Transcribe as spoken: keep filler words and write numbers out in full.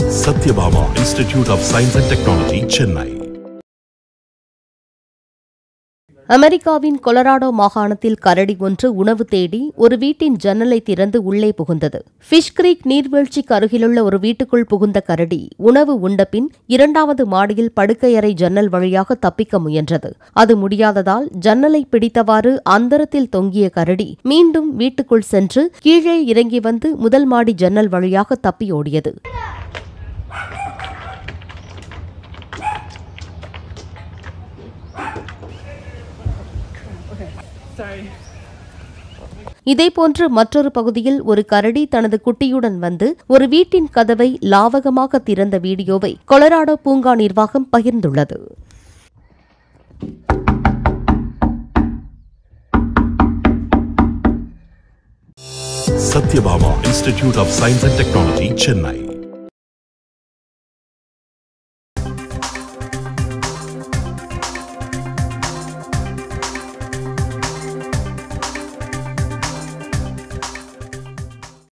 Satyabama Institute of Science and Technology, Chennai. அமெரிக்காவின் Colorado மாகாணத்தில் கரடி ஒன்று உணவு தேடி ஒரு வீட்டின் ஜன்னலை திறந்து உள்ளே புகுந்தது. ஃபிஷ் கிரீக் நீர்வீழ்ச்சிக்கு அருகிலுள்ள ஒரு வீட்டுக்குள் புகுந்த கரடி உணவு உண்டபின் இரண்டாவது மாடியில் படுக்கையறை ஜன்னல் வழியாக தப்பிக்க முயன்றது. அது முடியாததால் ஜன்னலை பிடித்தவாறு அந்தரத்தில் தொங்கிய கரடி மீண்டும் வீட்டுக்குள் சென்று கீழே இறங்கி வந்து முதல் மாடி ஜன்னல் வழியாக தப்பி ஓடியது. இதேபோன்று மற்றொரு பகுதியில் ஒரு கரடி தனது குட்டியுடன் வந்து ஒரு வீட்டின் கதவை லாவகமாக திறந்த வீடியோவை கொலராடோ பூங்கா நிர்வாகம் பகிர்ந்துள்ளது. Satyabama Institute of Science and Technology, Chennai.